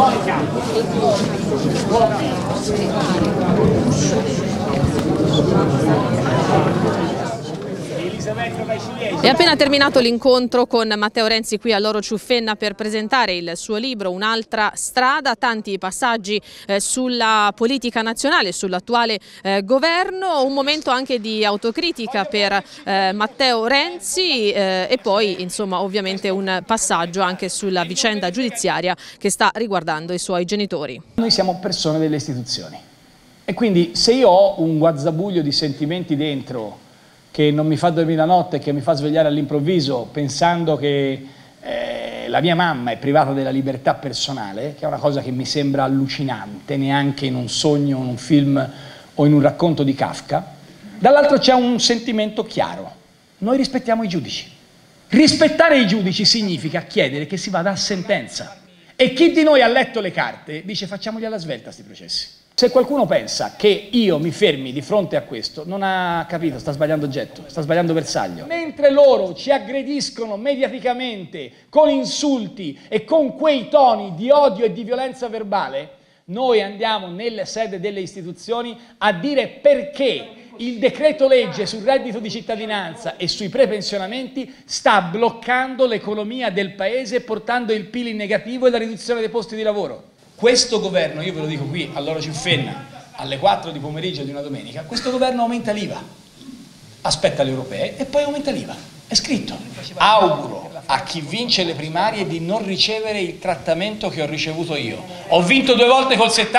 È appena terminato l'incontro con Matteo Renzi qui all'Oro Ciuffenna per presentare il suo libro Un'altra strada, tanti passaggi sulla politica nazionale, sull'attuale governo, un momento anche di autocritica per Matteo Renzi e poi insomma ovviamente un passaggio anche sulla vicenda giudiziaria che sta riguardando i suoi genitori. Noi siamo persone delle istituzioni e quindi se io ho un guazzabuglio di sentimenti dentro che non mi fa dormire la notte, che mi fa svegliare all'improvviso pensando che la mia mamma è privata della libertà personale, che è una cosa che mi sembra allucinante, neanche in un sogno, in un film o in un racconto di Kafka, dall'altro c'è un sentimento chiaro: noi rispettiamo i giudici. Rispettare i giudici significa chiedere che si vada a sentenza. E chi di noi ha letto le carte dice facciamoli alla svelta questi processi. Se qualcuno pensa che io mi fermi di fronte a questo, non ha capito, sta sbagliando oggetto, sta sbagliando bersaglio. Mentre loro ci aggrediscono mediaticamente con insulti e con quei toni di odio e di violenza verbale, noi andiamo nelle sedi delle istituzioni a dire perché il decreto legge sul reddito di cittadinanza e sui prepensionamenti sta bloccando l'economia del paese, portando il PIL in negativo e la riduzione dei posti di lavoro. Questo governo, io ve lo dico qui all'Oro Ciuffenna, alle 4 di pomeriggio di una domenica, questo governo aumenta l'IVA, aspetta le europee e poi aumenta l'IVA, è scritto. Auguro a chi vince le primarie di non ricevere il trattamento che ho ricevuto io. Ho vinto 2 volte col 70%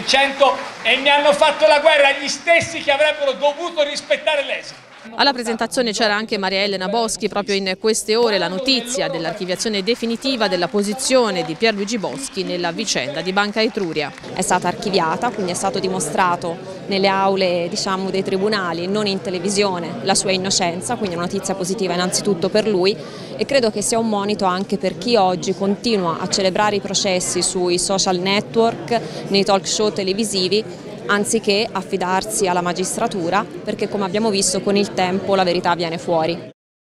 e mi hanno fatto la guerra gli stessi che avrebbero dovuto rispettare l'esito. Alla presentazione c'era anche Maria Elena Boschi. Proprio in queste ore la notizia dell'archiviazione definitiva della posizione di Pierluigi Boschi nella vicenda di Banca Etruria. È stata archiviata, quindi è stato dimostrato nelle aule dei tribunali, non in televisione, la sua innocenza, quindi una notizia positiva innanzitutto per lui e credo che sia un monito anche per chi oggi continua a celebrare i processi sui social network, nei talk show televisivi, anziché affidarsi alla magistratura, perché come abbiamo visto con il tempo la verità viene fuori.